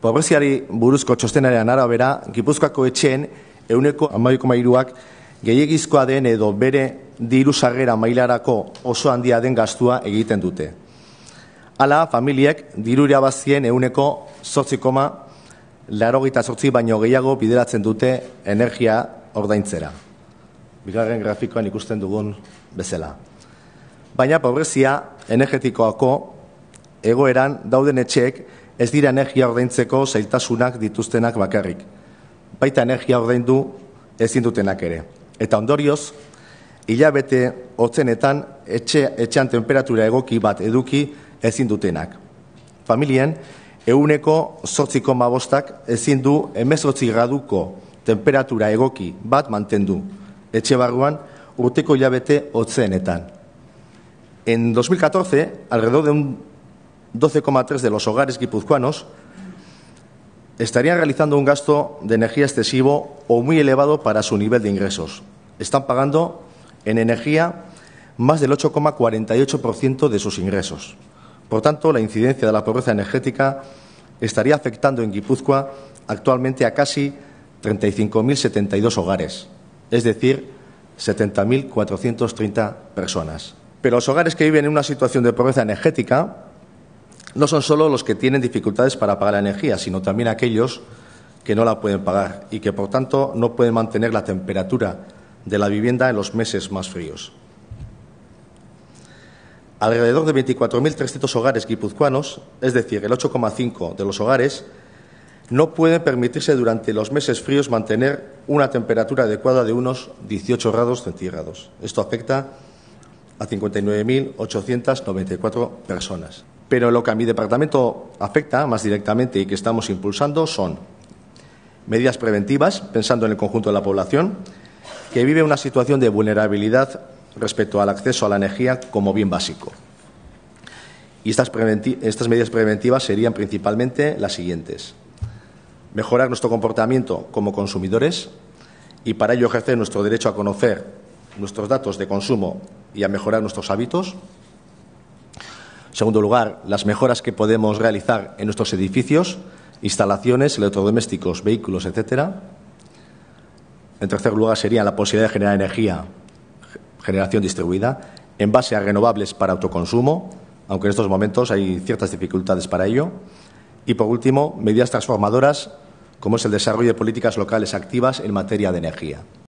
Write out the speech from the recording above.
Pobreziari buruzko txostenaren arabera, Gipuzkoako etxeen 12,3ak gehiegizkoa den edo bere diru sarrera mailarako oso handia den gastua egiten dute. Hala, familiek diru irabazien 8,88 baino gehiago bideratzen dute energia ordaintzera. Bigarren grafikoan ikusten dugun bezala. Baina pobrezia energetikoako egoeran dauden etxeek ez dira energia ordaintzeko zailtasunak dituztenak bakarrik. Baita energia ordaindu ezin dutenak ere. Eta ondorioz, hilabete hotzenetan etxean temperatura egoki bat eduki ezin dutenak. Familien, 8,5ak ezin du 18 graduko temperatura egoki bat mantendu, etxe barruan urteko hilabete hotzenetan. En 2014, alrededor de un 12,3 de los hogares guipuzcoanos estarían realizando un gasto de energía excesivo o muy elevado para su nivel de ingresos. Están pagando en energía más del 8,48% de sus ingresos. Por tanto, la incidencia de la pobreza energética estaría afectando en Guipúzcoa actualmente a casi 35.072 hogares, es decir, 70.430 personas. Pero los hogares que viven en una situación de pobreza energética no son solo los que tienen dificultades para pagar la energía, sino también aquellos que no la pueden pagar y que, por tanto, no pueden mantener la temperatura de la vivienda en los meses más fríos. Alrededor de 24.300 hogares guipuzcoanos, es decir, el 8,5% de los hogares, no pueden permitirse durante los meses fríos mantener una temperatura adecuada de unos 18 grados centígrados. Esto afecta a 59.894 personas. Pero lo que a mi departamento afecta más directamente y que estamos impulsando son medidas preventivas, pensando en el conjunto de la población, que vive una situación de vulnerabilidad respecto al acceso a la energía como bien básico. Y estas medidas preventivas serían principalmente las siguientes: mejorar nuestro comportamiento como consumidores y para ello ejercer nuestro derecho a conocer nuestros datos de consumo y a mejorar nuestros hábitos. En segundo lugar, las mejoras que podemos realizar en nuestros edificios, instalaciones, electrodomésticos, vehículos, etcétera. En tercer lugar, sería la posibilidad de generar energía, generación distribuida, en base a renovables para autoconsumo, aunque en estos momentos hay ciertas dificultades para ello. Y, por último, medidas transformadoras, como es el desarrollo de políticas locales activas en materia de energía.